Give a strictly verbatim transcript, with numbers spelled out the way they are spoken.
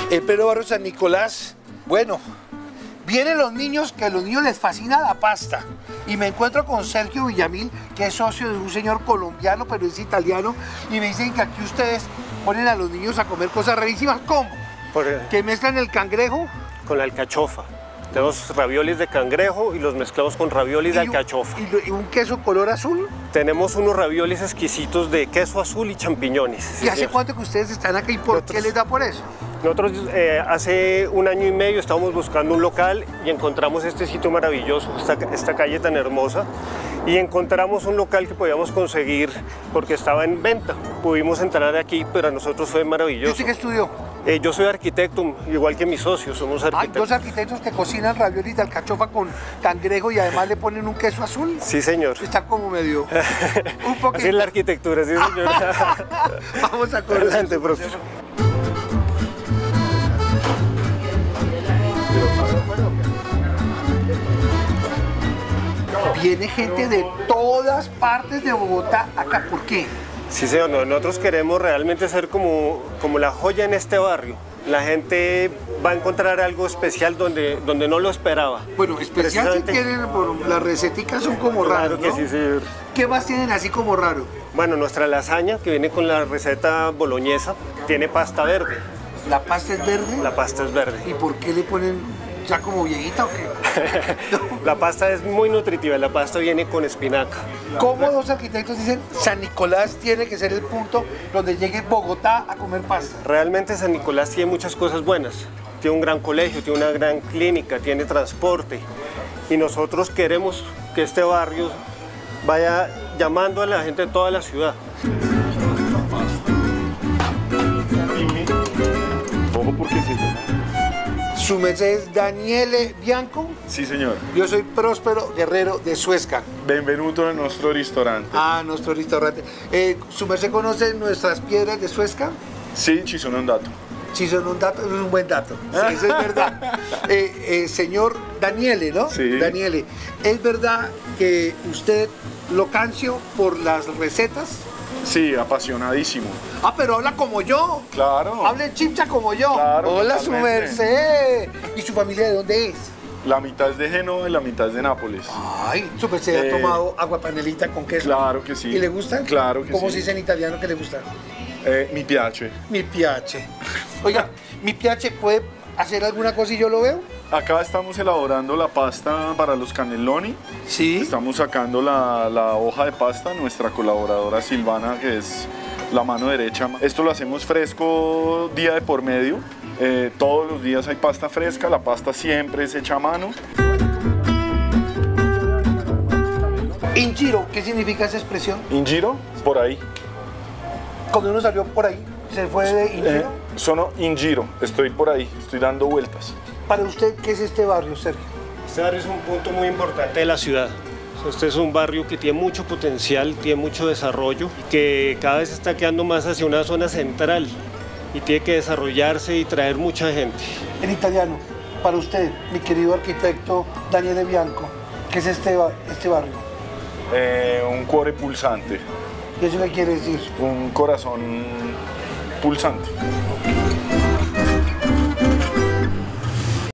El pleno barrio San Nicolás, bueno, vienen los niños, que a los niños les fascina la pasta. Y me encuentro con Sergio Villamil, que es socio de un señor colombiano, pero es italiano. Y me dicen que aquí ustedes ponen a los niños a comer cosas rarísimas. ¿Cómo? Por el... Que mezclan el cangrejo con la alcachofa. Tenemos raviolis de cangrejo y los mezclamos con raviolis de alcachofa. ¿Y un queso color azul? Tenemos unos raviolis exquisitos de queso azul y champiñones. ¿Y hace cuánto que ustedes están acá y por Nosotros... qué les da por eso? Nosotros eh, hace un año y medio estábamos buscando un local y encontramos este sitio maravilloso, esta, esta calle tan hermosa, y encontramos un local que podíamos conseguir porque estaba en venta. Pudimos entrar aquí, pero a nosotros fue maravilloso. ¿Y usted qué estudió? Eh, yo soy arquitecto, igual que mis socios, somos arquitectos. ¿Hay dos arquitectos que cocinan raviolis de alcachofa con cangrejo y además le ponen un queso azul? Sí, señor. Está como medio... un poquito. Así es la arquitectura, sí, señor. Vamos a correr. Adelante, profesor. Viene gente de todas partes de Bogotá acá, ¿por qué? Sí, señor, nosotros queremos realmente ser como, como la joya en este barrio. La gente va a encontrar algo especial donde, donde no lo esperaba. Bueno, especial si tienen, bueno, las receticas son como raras, Claro que ¿no? sí, señor. ¿Qué más tienen así como raro? Bueno, nuestra lasaña, que viene con la receta boloñesa, tiene pasta verde. ¿La pasta es verde? La pasta es verde. ¿Y por qué le ponen ya como viejita o qué? No. La pasta es muy nutritiva, la pasta viene con espinaca. ¿Cómo dos arquitectos dicen San Nicolás tiene que ser el punto donde llegue Bogotá a comer pasta? Realmente San Nicolás tiene muchas cosas buenas. Tiene un gran colegio, tiene una gran clínica, tiene transporte. Y nosotros queremos que este barrio vaya llamando a la gente de toda la ciudad. Ojo porque se llama. ¿Su merced es Daniele Bianco? Sí, señor. Yo soy Próspero Guerrero de Suezca. Benvenuto a nuestro restaurante. Ah, nuestro restaurante. Eh, ¿Su merced conoce nuestras piedras de Suezca? Sí, ci sono un dato. Sí, son un dato, es un buen dato. Sí, eso es verdad. eh, eh, señor Daniele, ¿no? Sí. Daniele, ¿es verdad que usted lo cancio por las recetas? Sí, apasionadísimo. Ah, pero habla como yo. Claro. Hable chipcha como yo. Claro, Hola, su totalmente. merced. ¿Y su familia de dónde es? La mitad es de Génova y la mitad es de Nápoles. Ay, su merced Eh, ha tomado agua panelita con queso. Claro que sí. ¿Y le gustan? Claro que ¿Cómo sí. se dice en italiano que le gustan? Eh, mi piace. Mi piace. Oiga, mi piace, ¿puede hacer alguna cosa y yo lo veo? Acá estamos elaborando la pasta para los cannelloni. Sí. Estamos sacando la, la hoja de pasta, nuestra colaboradora Silvana, que es la mano derecha. Esto lo hacemos fresco día de por medio. Eh, todos los días hay pasta fresca, la pasta siempre es hecha a mano. In giro, ¿qué significa esa expresión? In giro, por ahí. Cuando uno salió por ahí, se fue de in Eh, giro. sono in giro, estoy por ahí, estoy dando vueltas. Para usted, ¿qué es este barrio, Sergio? Este barrio es un punto muy importante de la ciudad. Este es un barrio que tiene mucho potencial, tiene mucho desarrollo y que cada vez está quedando más hacia una zona central y tiene que desarrollarse y traer mucha gente. En italiano, para usted, mi querido arquitecto Daniele Bianco, ¿qué es este, ba- este barrio? Eh, un cuore pulsante, ¿Y eso qué quiere decir? un corazón pulsante.